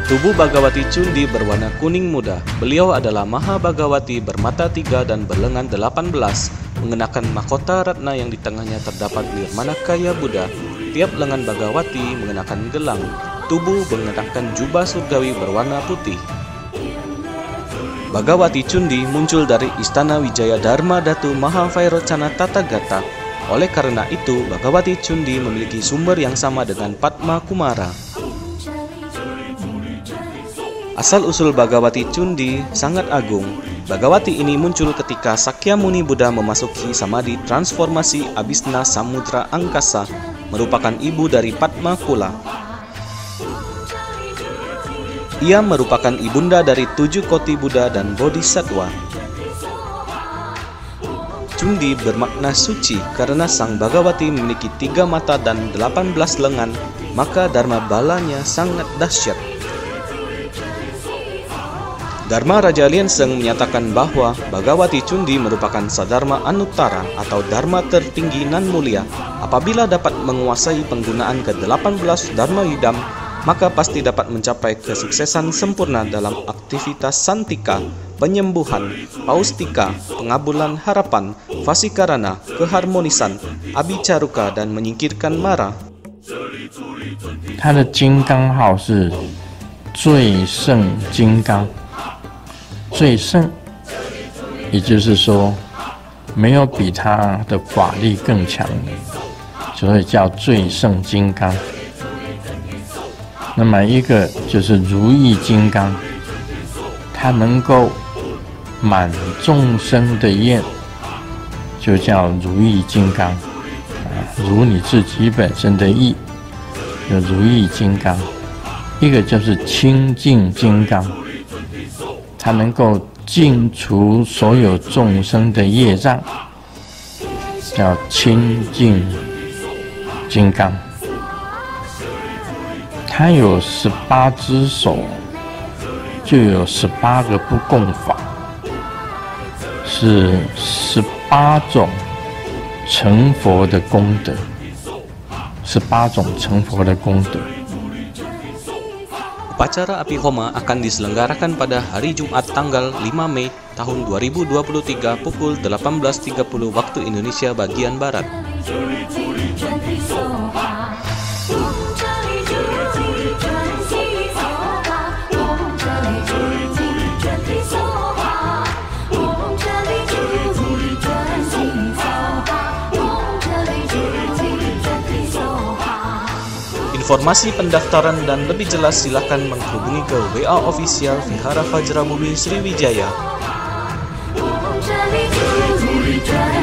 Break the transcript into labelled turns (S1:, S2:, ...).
S1: Tubuh Bhagawati Chundi berwarna kuning muda. Beliau adalah Maha Bhagawati bermata 3 dan berlengan 18, mengenakan mahkota ratna yang di tengahnya terdapat Nirmanakaya Buddha. Tiap lengan Bhagawati mengenakan gelang. Tubuh mengenakan jubah surgawi berwarna putih. Bhagawati Chundi muncul dari istana Wijaya Dharma Datu Mahavairocana Tathagata. Oleh karena itu, Bhagawati Chundi memiliki sumber yang sama dengan Padma Kumara. Asal-usul Bhagawati Chundi sangat agung. Bhagawati ini muncul ketika Sakyamuni Buddha memasuki samadhi transformasi Abhisna Samudra Angkasa, merupakan ibu dari Padma Kula. Ia merupakan ibunda dari 7 koti Buddha dan Bodhisattva. Chundi bermakna suci karena sang Bhagawati memiliki 3 mata dan 18 lengan, maka dharma balanya sangat dahsyat. Dharma Raja Lienseng menyatakan bahwa Bhagawati Chundi merupakan sadharma anuttara atau dharma tertinggi nan mulia. Apabila dapat menguasai penggunaan ke-18 dharma yudam, maka pasti dapat mencapai kesuksesan sempurna dalam aktivitas santika, penyembuhan, paustika, pengabulan harapan, vasikarana, keharmonisan, abicaruka, dan menyingkirkan mara.
S2: 他的金刚号是最胜金刚。最胜，也就是说，没有比他的法力更强的，所以叫最胜金刚。那么一个就是如意金刚，它能够满众生的愿，就叫如意金刚。如你自己本身的意，有如意金刚。一个就是清净金刚。它能够净除所有众生的业障，叫清净金刚。它有18只手，就有18个不共法，是18种成佛的功德，18种成佛的功德。
S1: Upacara api homa akan diselenggarakan pada hari Jumat tanggal 5 Mei tahun 2023 pukul 18.30 waktu Indonesia bagian Barat. Informasi pendaftaran dan lebih jelas silakan menghubungi ke WA official Vihara Vajramukhi Sriwijaya.